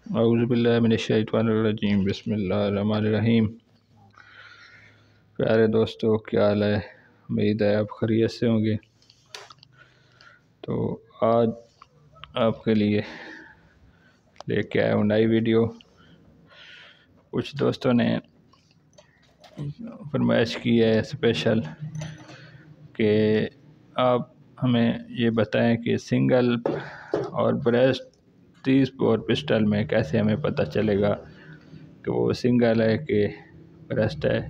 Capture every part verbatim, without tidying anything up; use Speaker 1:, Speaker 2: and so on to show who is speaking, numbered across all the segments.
Speaker 1: औज़ुबिल्लाहि मिनश्शैतानिर्रजीम बिस्मिल्लाहिर्रहमानिर्रहीम। प्यारे दोस्तों, क्या हाल है? उम्मीद है आप खैरियत से होंगे। तो आज आपके लिए लेके आया हूँ नई वीडियो। कुछ दोस्तों ने फरमाइश की है स्पेशल कि आप हमें ये बताएं कि सिंगल और ब्रेस्ट तीस बोर पिस्टल में कैसे हमें पता चलेगा कि वो सिंगल है कि ब्रेस्ट है।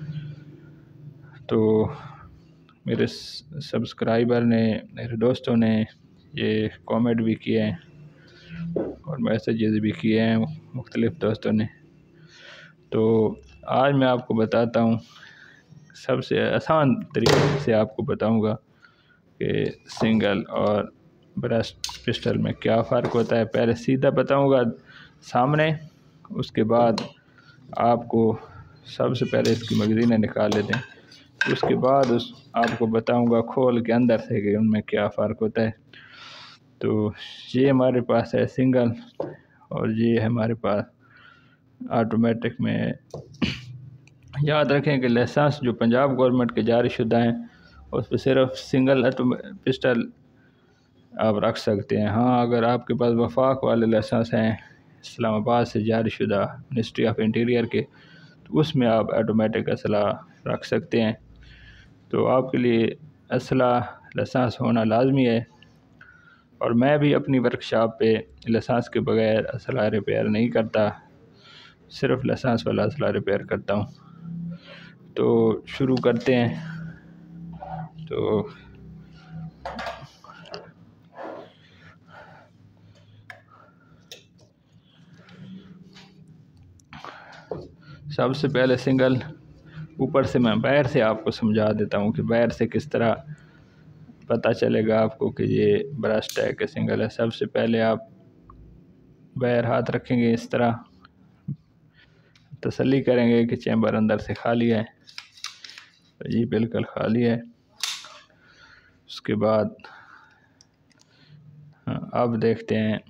Speaker 1: तो मेरे सब्सक्राइबर ने, मेरे दोस्तों ने ये कमेंट भी किए हैं और मैसेजेस भी किए हैं मुख्तलिफ़ दोस्तों ने। तो आज मैं आपको बताता हूँ, सबसे आसान तरीके से आपको बताऊँगा कि सिंगल और ब्रेस्ट पिस्टल में क्या फ़र्क होता है। पहले सीधा बताऊँगा सामने, उसके बाद आपको सबसे पहले इसकी मैगज़ीनें निकाल लेते हैं, उसके बाद उस आपको बताऊंगा खोल के अंदर से कि उनमें क्या फ़र्क होता है। तो ये हमारे पास है सिंगल और ये है हमारे पास ऑटोमेटिक में। याद रखें कि लाइसेंस जो पंजाब गवर्नमेंट के जारी शुदा हैं उस पर सिर्फ सिंगल पिस्टल आप रख सकते हैं। हाँ, अगर आपके पास वफाक वाले लाइसेंस हैं इस्लामाबाद से जारी शुदा मिनिस्ट्री ऑफ इंटीरियर के, तो उसमें आप ऑटोमेटिक असला रख सकते हैं। तो आपके लिए असला लाइसेंस होना लाजमी है। और मैं भी अपनी वर्कशॉप पे लाइसेंस के बगैर असला रिपेयर नहीं करता, सिर्फ लाइसेंस वाला असला रिपेयर करता हूँ। तो शुरू करते हैं। तो सबसे पहले सिंगल ऊपर से मैं बाहर से आपको समझा देता हूँ कि बाहर से किस तरह पता चलेगा आपको कि ये ब्रेस्ट है कि सिंगल है। सबसे पहले आप बाहर हाथ रखेंगे, इस तरह तसल्ली करेंगे कि चैम्बर अंदर से खाली है। तो ये बिल्कुल खाली है। उसके बाद अब देखते हैं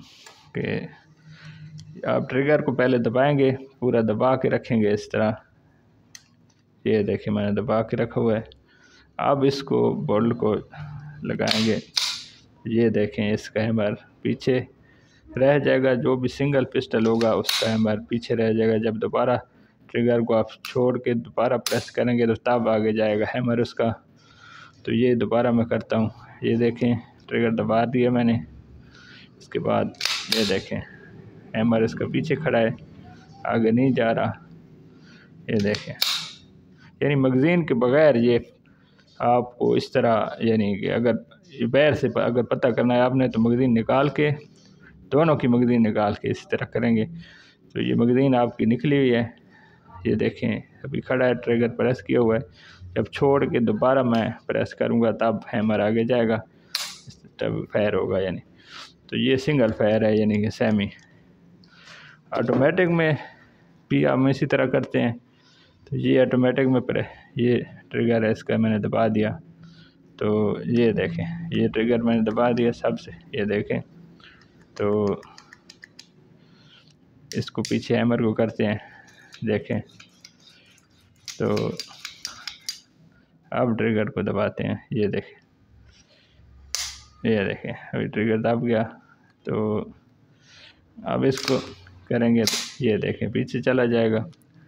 Speaker 1: कि आप ट्रिगर को पहले दबाएंगे, पूरा दबा के रखेंगे इस तरह। ये देखिए मैंने दबा के रखा हुआ है। अब इसको बोल्ट को लगाएंगे। ये देखें इसका हैमर पीछे रह जाएगा, जो भी सिंगल पिस्टल होगा उसका हैमर पीछे रह जाएगा। जब दोबारा ट्रिगर को आप छोड़ के दोबारा प्रेस करेंगे तो तब आगे जाएगा हैमर उसका। तो ये दोबारा मैं करता हूँ। ये देखें ट्रिगर दबा दिया मैंने। इसके बाद ये देखें हैमर इसका पीछे खड़ा है, आगे नहीं जा रहा। ये देखें, यानी मैगज़ीन के बगैर ये आपको इस तरह, यानी कि अगर बाहर से अगर पता करना है आपने तो मैगज़ीन निकाल के, दोनों की मैगज़ीन निकाल के इस तरह करेंगे। तो ये मैगज़ीन आपकी निकली हुई है। ये देखें अभी खड़ा है, ट्रिगर प्रेस किया हुआ है। जब छोड़ के दोबारा मैं प्रेस करूँगा तब हैमर आगे जाएगा, तब फायर होगा। यानी तो ये सिंगल फायर है, यानी कि सेमी। ऑटोमेटिक में भी हम इसी तरह करते हैं। तो ये ऑटोमेटिक में पर ये ट्रिगर है, इसका मैंने दबा दिया। तो ये देखें ये ट्रिगर मैंने दबा दिया सबसे। ये देखें तो इसको पीछे हैमर को करते हैं। देखें तो अब ट्रिगर को दबाते हैं। ये देखें ये देखें अभी ट्रिगर दब गया। तो अब इसको करेंगे तो ये देखें पीछे चला जाएगा।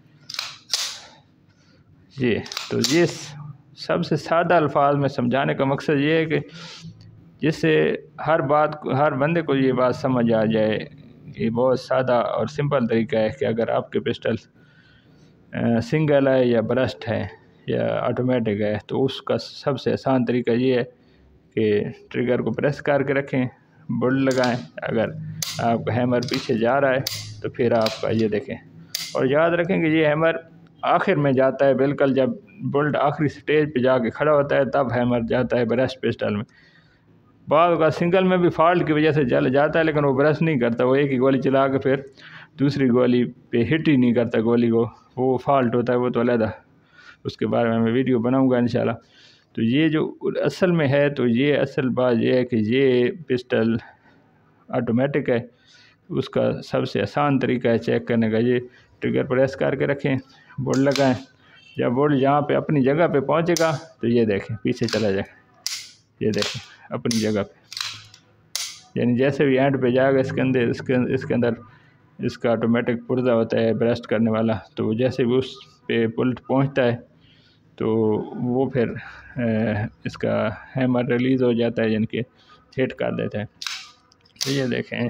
Speaker 1: ये तो ये सबसे सादा अल्फाज में समझाने का मकसद ये है कि जिससे हर बात को, हर बंदे को ये बात समझ आ जाए। ये बहुत सादा और सिंपल तरीका है कि अगर आपके पिस्टल सिंगल है या ब्रेस्ट है या ऑटोमेटिक है तो उसका सबसे आसान तरीका ये है कि ट्रिगर को प्रेस करके रखें, बोल्ट लगाएं। अगर आपका हैमर पीछे जा रहा है तो फिर आपका ये देखें, और याद रखें कि ये हैमर आखिर में जाता है, बिल्कुल जब बोल्ट आखिरी स्टेज पे जाके खड़ा होता है तब हैमर जाता है ब्रेस्ट पिस्टल में। बाद का सिंगल में भी फॉल्ट की वजह से जल जाता है, लेकिन वो ब्रेस्ट नहीं करता। वो एक ही गोली चला के फिर दूसरी गोली पे हिट ही नहीं करता गोली को, वो फॉल्ट होता है, वो तो अलग, उसके बारे में मैं वीडियो बनाऊंगा इंशाल्लाह। तो ये जो असल में है, तो ये असल बात ये है कि ये पिस्टल ऑटोमेटिक है उसका सबसे आसान तरीका है चेक करने का, ये ट्रिगर प्रेस करके रखें, बोर्ड लगाएं। जब बोर्ड यहाँ पे अपनी जगह पे पहुँचेगा तो ये देखें पीछे चला जाए, ये देखें अपनी जगह पे, यानी जैसे भी एंड पे जाएगा इसके अंदर इसके इसके अंदर इसका ऑटोमेटिक पुर्जा होता है ब्रस्ट करने वाला, तो जैसे भी उस पे पुल्ट पहुँचता है तो वो फिर इसका हैमर रिलीज़ हो जाता है, यानी कि हिट कर देता है। तो ये देखें,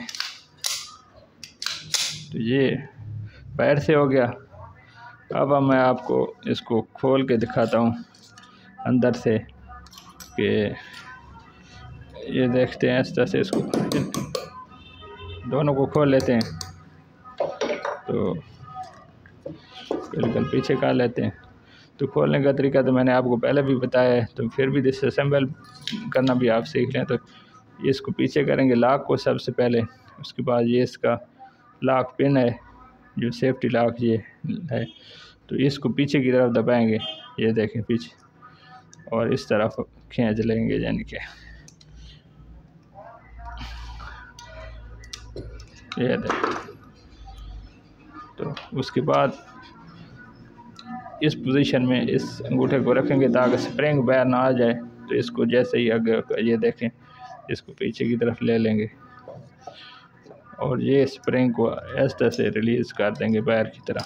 Speaker 1: तो ये पैर से हो गया। अब मैं आपको इसको खोल के दिखाता हूँ अंदर से कि ये देखते हैं इस तरह से, इसको दोनों को खोल लेते हैं तो बिल्कुल पीछे कर लेते हैं। तो खोलने का तरीका तो मैंने आपको पहले भी बताया है, तो फिर भी डिसअसेंबल करना भी आप सीख लें। तो इसको पीछे करेंगे लॉक को सबसे पहले, उसके बाद ये इसका लॉक पिन है जो सेफ्टी लॉक ये है, तो इसको पीछे की तरफ दबाएंगे, ये देखें पीछे, और इस तरफ खींच लेंगे, यानी कि ये देखें। तो उसके बाद इस पोजीशन में इस अंगूठे को रखेंगे ताकि स्प्रिंग बाहर ना आ जाए। तो इसको जैसे ही आगे, ये देखें, इसको पीछे की तरफ ले लेंगे और ये स्प्रिंग को इस तरह से रिलीज़ कर देंगे बाहर की तरफ।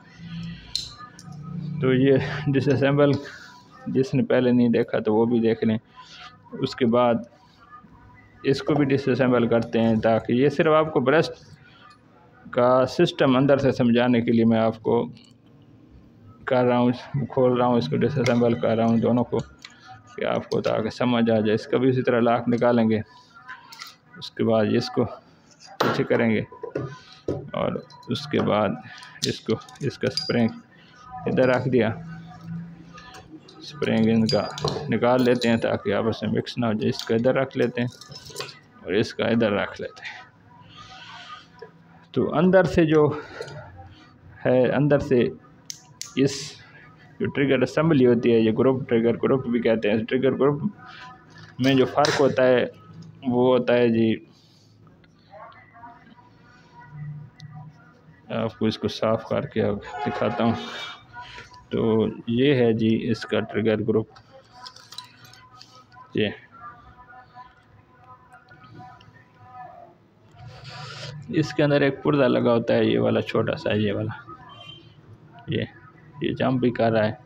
Speaker 1: तो ये डिसअसेंबल जिसने पहले नहीं देखा तो वो भी देख लें। उसके बाद इसको भी डिसअसेंबल करते हैं, ताकि ये सिर्फ आपको ब्रश का सिस्टम अंदर से समझाने के लिए मैं आपको कर रहा हूँ, खोल रहा हूँ, इसको डिसअसेंबल कर रहा हूँ दोनों को, कि आपको ताकि समझ आ जाए। इसका भी इसी तरह लॉक निकालेंगे, उसके बाद इसको पीछे करेंगे और उसके बाद इसको इसका स्प्रिंग इधर रख दिया, स्प्रिंग इनका निकाल लेते हैं ताकि आपस में मिक्स ना हो जाए। इसका इधर रख लेते हैं और इसका इधर रख लेते हैं। तो अंदर से जो है, अंदर से इस जो ट्रिगर असेंबली होती है, ये ग्रुप ट्रिगर ग्रुप भी कहते हैं। ट्रिगर ग्रुप में जो फ़र्क होता है वो होता है जी, आपको इसको साफ़ करके दिखाता हूँ। तो ये है जी इसका ट्रिगर ग्रुप, ये इसके अंदर एक पुर्जा लगा होता है, ये वाला छोटा सा, ये वाला, ये ये जंप भी कर रहा है।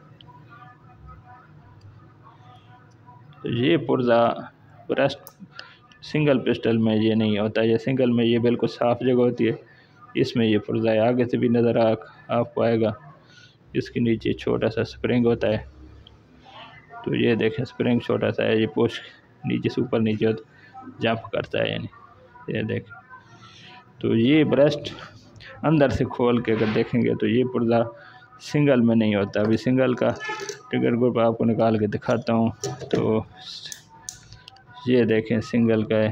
Speaker 1: तो ये पुर्जा ब्रश सिंगल पिस्टल में ये नहीं होता, ये सिंगल में ये बिल्कुल साफ़ जगह होती है, इसमें ये पुर्जा है। आगे से भी नज़र आ आपको आएगा, इसके नीचे छोटा सा स्प्रिंग होता है। तो ये देखें स्प्रिंग छोटा सा है, ये पुश नीचे से ऊपर नीचे होता, जंप करता है, यानी ये देखें। तो ये ब्रश अंदर से खोल के अगर देखेंगे तो ये पुर्जा सिंगल में नहीं होता। अभी सिंगल का ट्रिगर ग्रुप आपको निकाल के दिखाता हूँ। तो ये देखें सिंगल का है,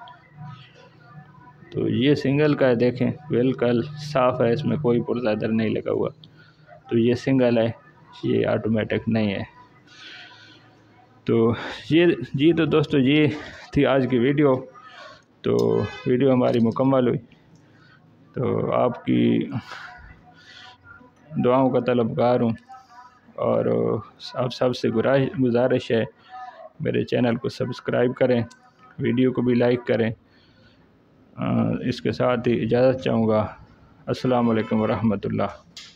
Speaker 1: तो ये सिंगल का है, देखें बिल्कुल साफ़ है, इसमें कोई पुर्जा इधर नहीं लगा हुआ। तो ये सिंगल है, ये ऑटोमेटिक नहीं है। तो ये जी तो दोस्तों ये थी आज की वीडियो। तो वीडियो हमारी मुकम्मल हुई, तो आपकी दुआओं का तलबगार हूँ और आप सबसे गुजारिश है मेरे चैनल को सब्सक्राइब करें, वीडियो को भी लाइक करें। इसके साथ ही इजाज़त चाहूँगा। अस्सलाम वालेकुम व रहमतुल्लाह।